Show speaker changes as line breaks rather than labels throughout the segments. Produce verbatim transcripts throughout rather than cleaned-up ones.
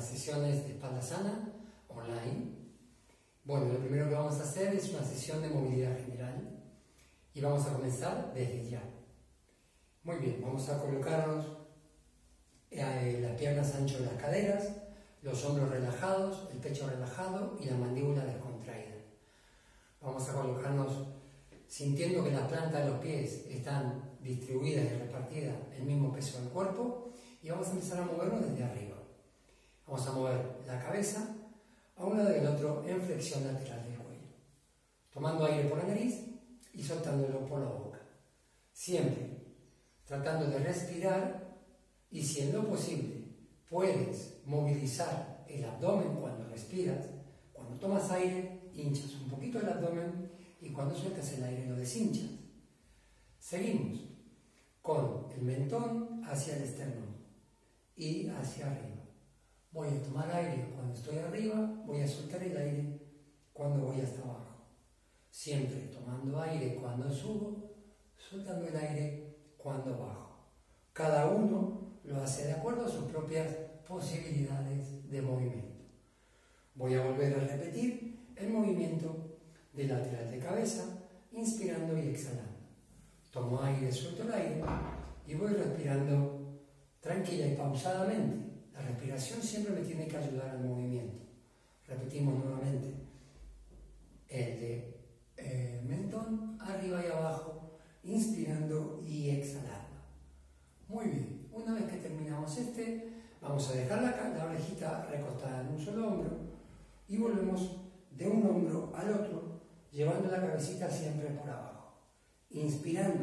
las sesiones de espalda sana online. Bueno, lo primero que vamos a hacer es una sesión de movilidad general y vamos a comenzar desde ya. Muy bien, vamos a colocarnos eh, las piernas ancho de las caderas, los hombros relajados, el pecho relajado y la mandíbula descontraída. Vamos a colocarnos sintiendo que las plantas de los pies están distribuidas y repartidas el mismo peso del cuerpo, y vamos a empezar a movernos desde arriba. Vamos a mover la cabeza a un lado y al otro en flexión lateral del cuello, tomando aire por la nariz y soltándolo por la boca, siempre tratando de respirar, y si en lo posible puedes movilizar el abdomen cuando respiras. Cuando tomas aire, hinchas un poquito el abdomen, y cuando sueltas el aire lo deshinchas. Seguimos con el mentón hacia el esternón y hacia arriba. Voy a tomar aire cuando estoy arriba, voy a soltar el aire cuando voy hasta abajo. Siempre tomando aire cuando subo, soltando el aire cuando bajo. Cada uno lo hace de acuerdo a sus propias posibilidades de movimiento. Voy a volver a repetir el movimiento de lateral de cabeza, inspirando y exhalando. Tomo aire, suelto el aire y voy respirando tranquila y pausadamente. La respiración siempre me tiene que ayudar al movimiento. Repetimos nuevamente el de eh, mentón, arriba y abajo, inspirando y exhalando. Muy bien, una vez que terminamos este, vamos a dejar la, la orejita recostada en un solo hombro y volvemos de un hombro al otro, llevando la cabecita siempre por abajo. Inspirando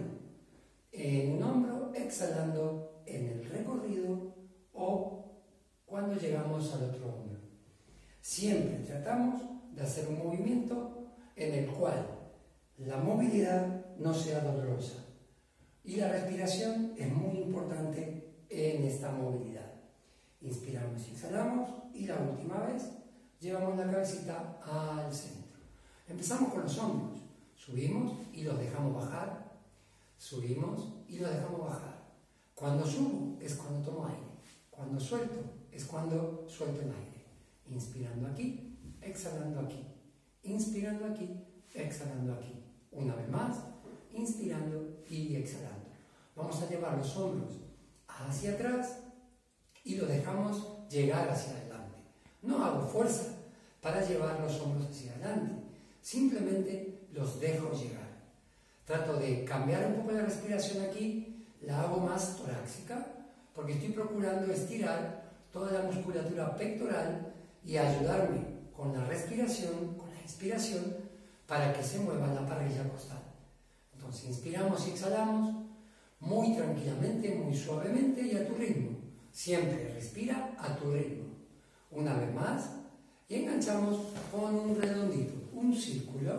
en un hombro, exhalando en el recorrido o cuando llegamos al otro hombro. Siempre tratamos de hacer un movimiento en el cual la movilidad no sea dolorosa, y la respiración es muy importante en esta movilidad. Inspiramos y exhalamos, y la última vez llevamos la cabecita al centro. Empezamos con los hombros, subimos y los dejamos bajar, subimos y los dejamos bajar. Cuando subo es cuando tomo aire, cuando suelto es cuando suelto el aire. Inspirando aquí, exhalando aquí, inspirando aquí, exhalando aquí. Una vez más, inspirando y exhalando. Vamos a llevar los hombros hacia atrás y los dejamos llegar hacia adelante. No hago fuerza para llevar los hombros hacia adelante, simplemente los dejo llegar. Trato de cambiar un poco la respiración aquí, la hago más torácica, porque estoy procurando estirar toda la musculatura pectoral y ayudarme con la respiración, con la inspiración, para que se mueva la parrilla costal. Entonces inspiramos y exhalamos muy tranquilamente, muy suavemente y a tu ritmo. Siempre respira a tu ritmo. Una vez más, y enganchamos con un redondito, un círculo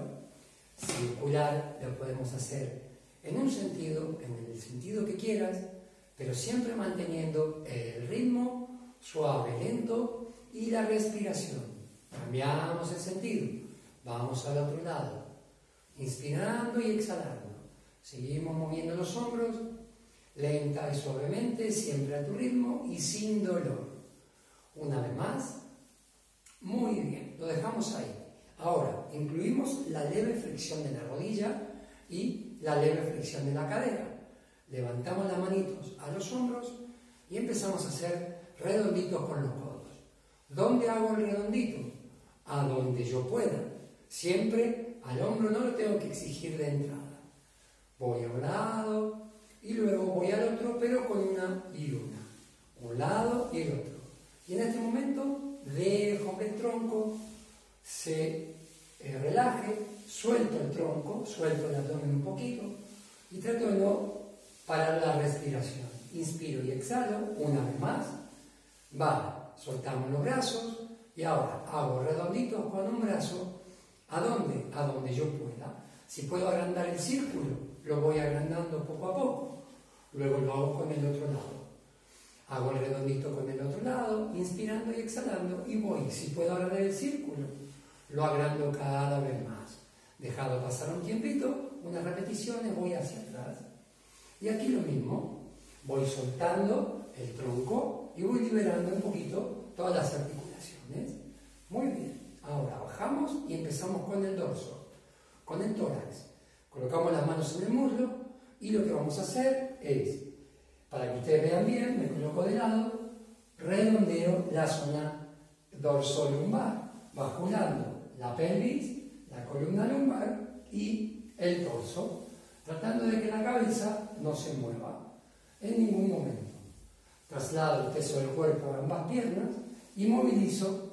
circular. Lo podemos hacer en un sentido, en el sentido que quieras, pero siempre manteniendo el ritmo suave, lento, y la respiración. Cambiamos el sentido, vamos al otro lado, inspirando y exhalando. Seguimos moviendo los hombros, lenta y suavemente, siempre a tu ritmo y sin dolor. Una vez más. Muy bien, lo dejamos ahí. Ahora, incluimos la leve flexión de la rodilla y la leve flexión de la cadera. Levantamos las manitos a los hombros y empezamos a hacer redonditos con los codos. ¿Dónde hago el redondito? A donde yo pueda. Siempre al hombro no lo tengo que exigir de entrada. Voy a un lado y luego voy al otro, pero con una y una. Un lado y el otro. Y en este momento dejo que el tronco se eh, relaje, suelto el tronco, suelto el abdomen un poquito y trato de no parar la respiración. Inspiro y exhalo, una vez más. Vale, soltamos los brazos y ahora hago redonditos con un brazo. ¿A dónde? A donde yo pueda. Si puedo agrandar el círculo, lo voy agrandando poco a poco. Luego lo hago con el otro lado. Hago el redondito con el otro lado, inspirando y exhalando, y voy. Si puedo agrandar el círculo, lo agrando cada vez más. Dejado pasar un tiempito, unas repeticiones, voy hacia atrás. Y aquí lo mismo, voy soltando el tronco y voy liberando un poquito todas las articulaciones. Muy bien. Ahora bajamos y empezamos con el dorso, con el tórax. Colocamos las manos en el muslo y lo que vamos a hacer es, para que ustedes vean bien, me coloco de lado, redondeo la zona dorso-lumbar, basculando la pelvis, la columna lumbar y el torso, tratando de que la cabeza no se mueva en ningún momento. Traslado el peso del cuerpo a ambas piernas y movilizo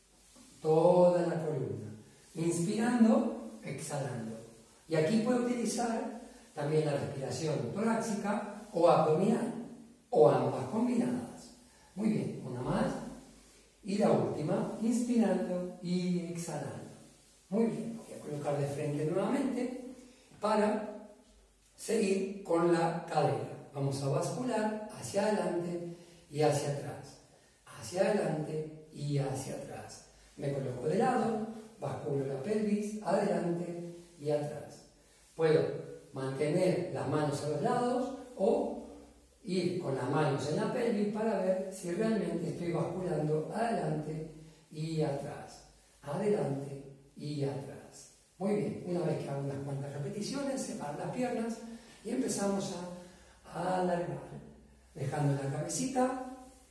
toda la columna, inspirando, exhalando. Y aquí puedo utilizar también la respiración torácica o abdominal, o ambas combinadas. Muy bien, una más. Y la última, inspirando y exhalando. Muy bien, voy a colocar de frente nuevamente para seguir con la cadera. Vamos a bascular hacia adelante y hacia atrás, hacia adelante y hacia atrás. Me coloco de lado, basculo la pelvis, adelante y atrás. Puedo mantener las manos a los lados o ir con las manos en la pelvis para ver si realmente estoy basculando adelante y atrás, adelante y atrás. Muy bien, una vez que hago unas cuantas repeticiones, separo las piernas y empezamos a alargar, dejando la cabecita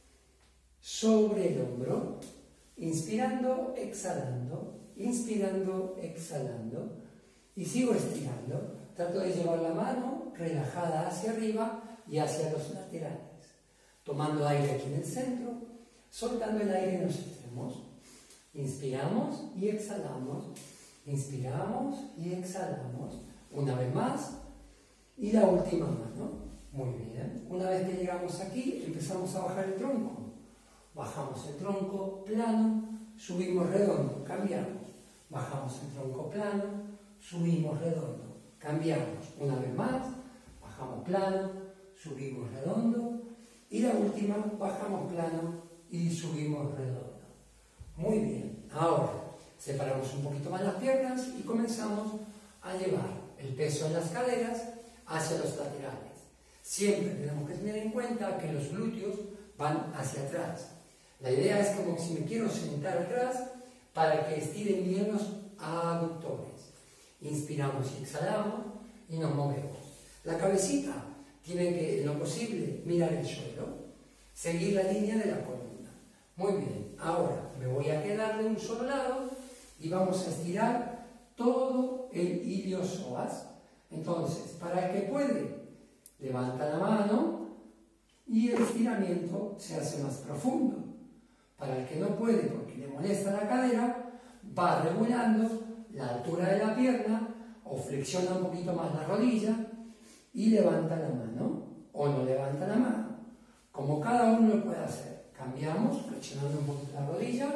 sobre el hombro, inspirando, exhalando, inspirando, exhalando, y sigo estirando. Trato de llevar la mano relajada hacia arriba y hacia los laterales, tomando aire aquí en el centro, soltando el aire en los extremos. Inspiramos y exhalamos, inspiramos y exhalamos. Una vez más, y la última mano. Muy bien. Una vez que llegamos aquí, empezamos a bajar el tronco. Bajamos el tronco plano, subimos redondo, cambiamos. Bajamos el tronco plano, subimos redondo, cambiamos. Una vez más, bajamos plano, subimos redondo. Y la última, bajamos plano y subimos redondo. Muy bien. Ahora, separamos un poquito más las piernas y comenzamos a llevar el peso en las caderas hacia los laterales. Siempre tenemos que tener en cuenta que los glúteos van hacia atrás. La idea es como si me quiero sentar atrás para que estiren bien los aductores. Inspiramos y exhalamos y nos movemos. La cabecita tiene que, en lo posible, mirar el suelo, seguir la línea de la columna. Muy bien, ahora me voy a quedar de un solo lado y vamos a estirar todo el iliosoas. Entonces, para el que puede, levanta la mano y el estiramiento se hace más profundo. Para el que no puede, porque le molesta la cadera, va regulando la altura de la pierna o flexiona un poquito más la rodilla y levanta la mano o no levanta la mano. Como cada uno lo puede hacer. Cambiamos, flexionando un poquito la rodilla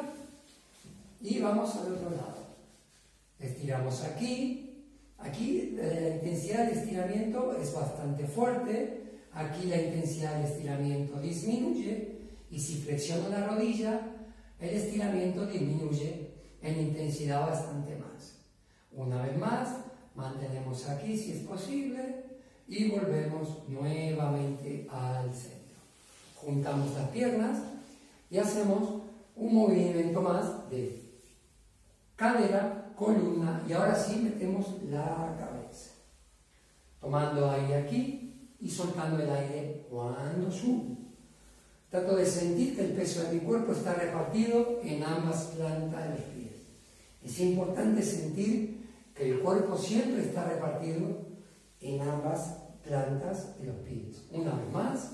y vamos al otro lado. Estiramos aquí. Aquí la intensidad de estiramiento es bastante fuerte, aquí la intensidad de estiramiento disminuye y si flexiono la rodilla, el estiramiento disminuye en intensidad bastante más. Una vez más, mantenemos aquí si es posible y volvemos nuevamente al centro. Juntamos las piernas y hacemos un movimiento más de cadera, columna, y ahora sí metemos la cabeza, tomando aire aquí y soltando el aire cuando subo. Trato de sentir que el peso de mi cuerpo está repartido en ambas plantas de los pies. Es importante sentir que el cuerpo siempre está repartido en ambas plantas de los pies. Una vez más,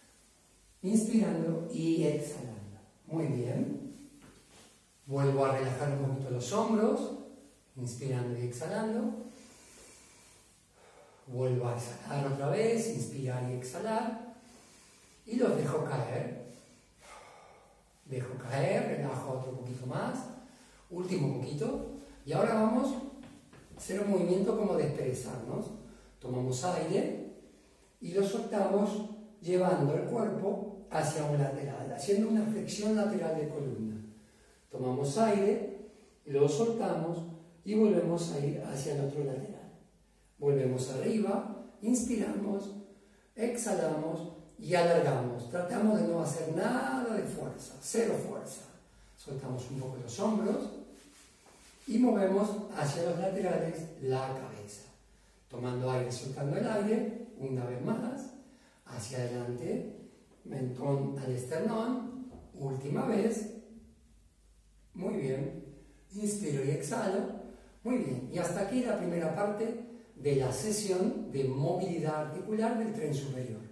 inspirando y exhalando. Muy bien. Vuelvo a relajar un poquito los hombros, inspirando y exhalando. Vuelvo a exhalar otra vez, inspirar y exhalar. Y los dejo caer. Dejo caer, relajo otro poquito más. Último poquito. Y ahora vamos a hacer un movimiento como de desperezarnos. Tomamos aire y lo soltamos llevando el cuerpo hacia un lateral, haciendo una flexión lateral de columna. Tomamos aire, lo soltamos y volvemos a ir hacia el otro lateral. Volvemos arriba, inspiramos, exhalamos y alargamos. Tratamos de no hacer nada de fuerza, cero fuerza. Soltamos un poco los hombros y movemos hacia los laterales la cabeza. Tomando aire, soltando el aire, una vez más, hacia adelante, mentón al esternón, última vez. Muy bien. Inspiro y exhalo. Muy bien. Y hasta aquí la primera parte de la sesión de movilidad articular del tren superior.